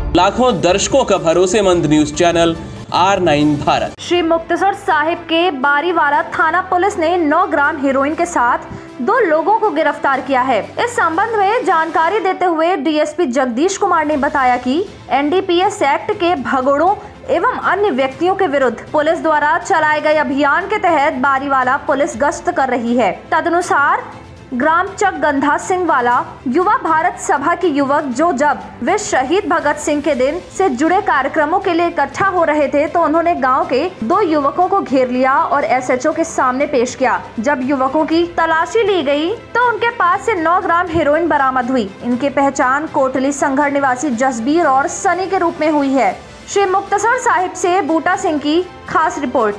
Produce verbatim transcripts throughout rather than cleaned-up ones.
लाखों दर्शकों का भरोसेमंद news channel R nine Bharat. Shri Muktsar Sahib के बारीवाला थाना पुलिस ने नौ ग्राम हेरोइन के साथ दो लोगों को गिरफ्तार किया है। इस संबंध में जानकारी देते हुए डीएसपी जगदीश कुमार ने बताया कि एनडीपीएस एक्ट के भगोड़ों एवं अन्य व्यक्तियों के विरुद्ध पुलिस द्वारा चलाए गए अभियान के तहत बारीवाला पुलिस गश्त कर रही है। तदनुसार ग्राम चक गंधा सिंह वाला युवा भारत सभा के युवक जो जब वे शहीद भगत सिंह के दिन से जुड़े कार्यक्रमों के लिए इकट्ठा हो रहे थे तो उन्होंने गांव के दो युवकों को घेर लिया और एसएचओ के सामने पेश किया। जब युवकों की तलाशी ली गई तो उनके पास से नौ ग्राम हेरोइन बरामद हुई। इनकी पहचान कोटली संघर निवासी जसबीर और सनी के रूप में हुई है। श्री मुक्तसर साहिब से बूटा सिंह की खास रिपोर्ट।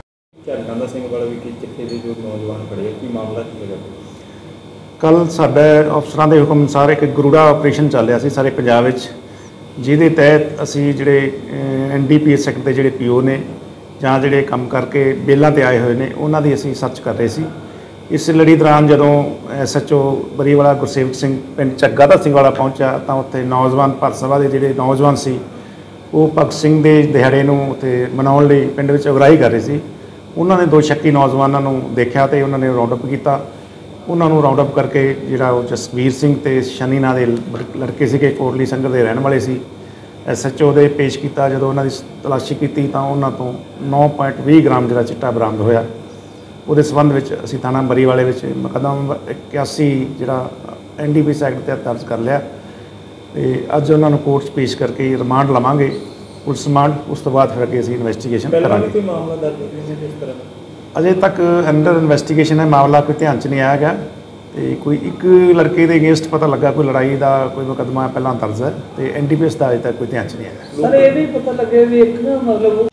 कल साडे अफसरां दे हुकम अनुसार एक गरुड़ा ऑपरेशन चल रहा सी सारे पंजाब विच, जिहदे तहत असी जिहड़े N D P S act दे जिहड़े पी ओ ने जां जिहड़े काम करके बेलां ते आए हुए ने उन्हां दी असी सर्च कर रहे सी। इस लड़ी दौरान जदों S H O Bariwala Gursewak Singh पिंड चक्गादा सिंह वाला पहुंचा तां उत्थे नौजवान भारत सभा दे जिहड़े नौजवान सी वो भगत सिंह दे दिहाड़े नूं उत्थे मनाउण लई पिंड विच अगराही कर रहे सी। उन्हां ने दो शक्की नौजवानों नूं देखिया ते उन्हां ने राउंड अप कीता। उन्होंने राउंड अप करके जिहड़ा जसबीर सिंह ते शनी नाम के लड़के सीगे कोटली संघर के रहन वाले सी एस एच ओ दे पेश किया। जो उन्होंने तलाशी की तो उन्होंने तो नौ पॉइंट भी ग्राम जिहड़ा चिट्टा बरामद होया। उहदे संबंध में असी थाना बरीवाले में मुकदमा इक्यासी जिहड़ा N D P S act तहत दर्ज कर लिया ते अज उन्होंने कोर्ट पेश करके रिमांड लवांगे पुलिस रिमांड। उस तो बाद फिर अगे असी इन्वेस्टिगेशन करांगे। अजे तक अंडर इन्वेस्टिगेशन है, मामला कोई ध्यान च नहीं आया गया। तो कोई एक लड़के के अगेंस्ट पता लगा कोई लड़ाई का कोई मुकदमा पहला दर्ज है तो एन डी पी एस का अजे तक कोई ध्यान च नहीं आया। सर ये भी पता लगे भी एक ना मतलब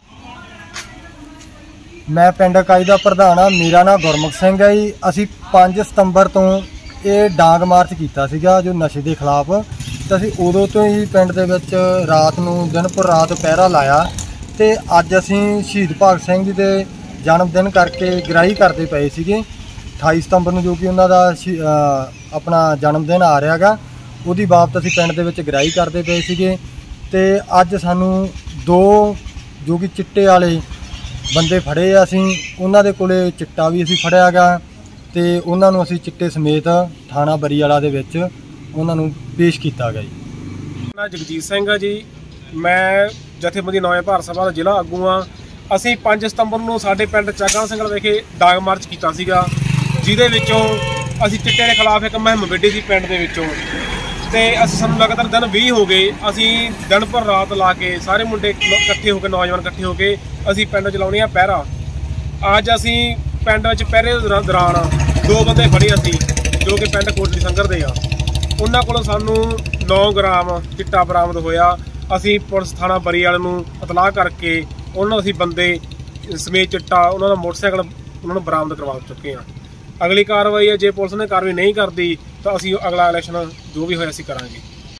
मैं पिंड काई का प्रधान हाँ, मेरा नाम गुरमुख सिंह है जी। असी पाँच सितंबर तो ये डांग मार्च किया सीगा जो नशे के खिलाफ। तो असी उदों तो ही पिंड दे विच रात नूं दिन पर रात पहरा लाया तो अज असी शहीद भगत सिंह जी के जन्मदिन करके गराही करते पे सीगे। अठाई सितंबर में जो कि उन्होंने अपना जन्मदिन आ रहा गा उहदी बाबत असी पिंड दे विच गराही करते पे सीगे। ते अज सानू दो जो कि चिट्टे वाले बंदे फड़े असी उन्हां दे कोले चिट्टा भी असी फड़िया गा ते उन्हां नूं असी चिट्टे समेत थाना बरीवाला दे विच उन्हां नूं पेश किया गया जी। मैं जगजीत सिंह जी, मैं जथेबंदी नौवें भारत सभा का जिला आगू हाँ। ਅਸੀਂ ਪੰਜ ਸਤੰਬਰ ਨੂੰ ਸਾਡੇ ਪਿੰਡ ਚਾਗਾ ਸਿੰਘਲ ਵਿਖੇ ਡਾਂਗ ਮਾਰਚ ਕੀਤਾ ਸੀਗਾ, ਜਿਹਦੇ ਵਿੱਚੋਂ ਅਸੀਂ ਚਿੱਟੇ ਦੇ ਖਿਲਾਫ ਇੱਕ ਮੁਹਿੰਮ ਵਿੱਢੀ ਸੀ ਪਿੰਡ ਦੇ ਵਿੱਚੋਂ। ਤੇ ਅਸੀਂ ਸਾਨੂੰ ਲਗਾਤਾਰ ਦਿਨ ਵੀਹ ਹੋ ਗਏ, ਅਸੀਂ ਦਿਨ ਭਰ ਰਾਤ ਲਾ ਕੇ ਸਾਰੇ ਮੁੰਡੇ ਇਕੱਠੇ ਹੋ ਕੇ ਨੌਜਵਾਨ ਇਕੱਠੇ ਹੋ ਕੇ ਅਸੀਂ ਪਿੰਡ 'ਚ ਲਾਉਣੇ ਆ ਪਹਿਰਾ। ਅੱਜ ਅਸੀਂ ਪਿੰਡ ਵਿੱਚ ਪਹਿਰੇ ਦੌਰਾਨ ਦੋ ਬੰਦੇ ਫੜੇ ਅਸੀਂ ਜੋ ਕਿ ਪਿੰਡ ਕੋਟਲੀ ਸੰਘਰ ਦੇ ਆ। ਉਹਨਾਂ ਕੋਲੋਂ ਸਾਨੂੰ ਨੌ ਗ੍ਰਾਮ ਚਿੱਟਾ ਬਰਾਮਦ ਹੋਇਆ। ਅਸੀਂ ਪੁਲਿਸ ਥਾਣਾ ਬਰੀਵਾਲਾ ਨੂੰ ਇਤਲਾਹ ਕਰਕੇ उन्होंने असी बंदे समेत चिट्टा उन्होंने मोटरसाइकिल उन्होंने बरामद करवा चुके हैं। अगली कार्रवाई है, जे पुलिस ने कार्रवाई नहीं करती तो असी अगला इलैक्शन जो भी होया असी करांगे।